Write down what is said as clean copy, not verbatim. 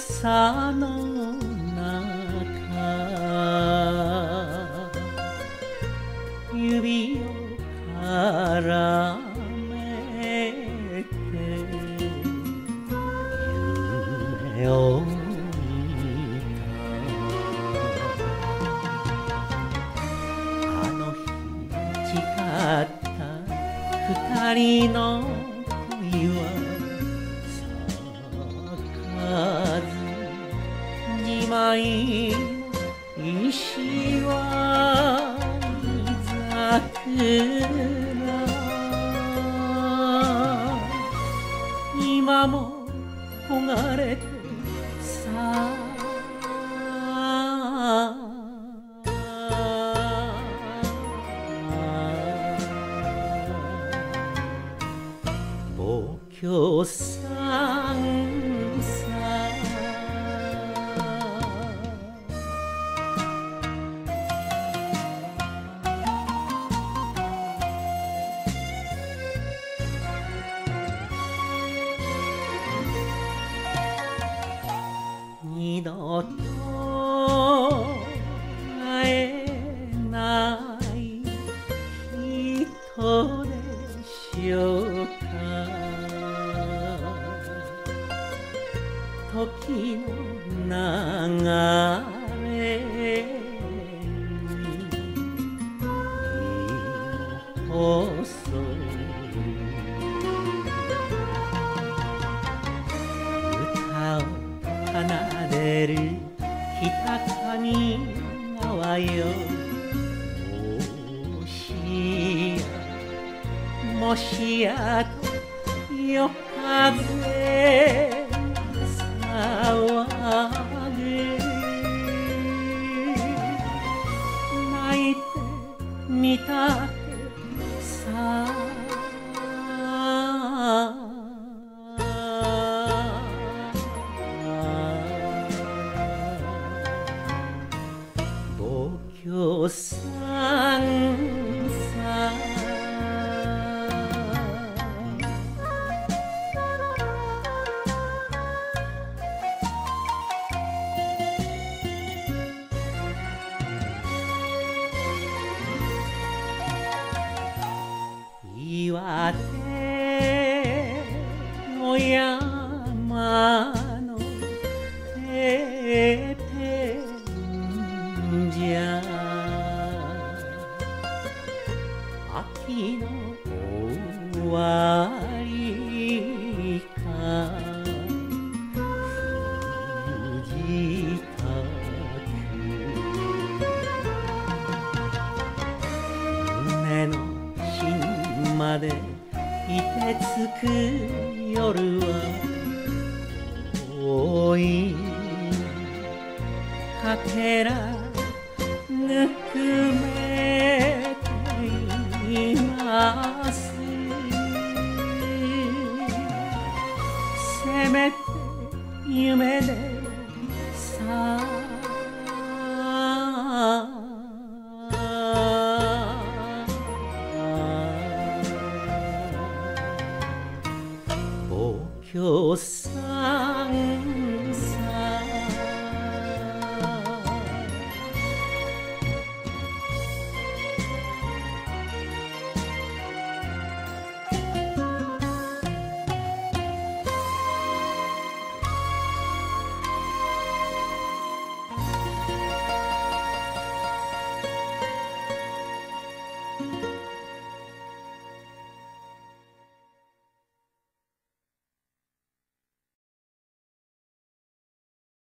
さの中指を絡めて夢を見たあの日誓った二人の恋は二枚の石割桜今も焦がれてさ望郷さんさ二度と会えない人でしょうか時の流れに身を細歌を奏でる北上川よもしやと夜風騒ぐ泣いてみたってさ望郷さんさ岩手の山のてっぺんじゃ秋の終わりか藤たく胸の芯までいてつく夜は遠いかけらぬくめていますせめて夢で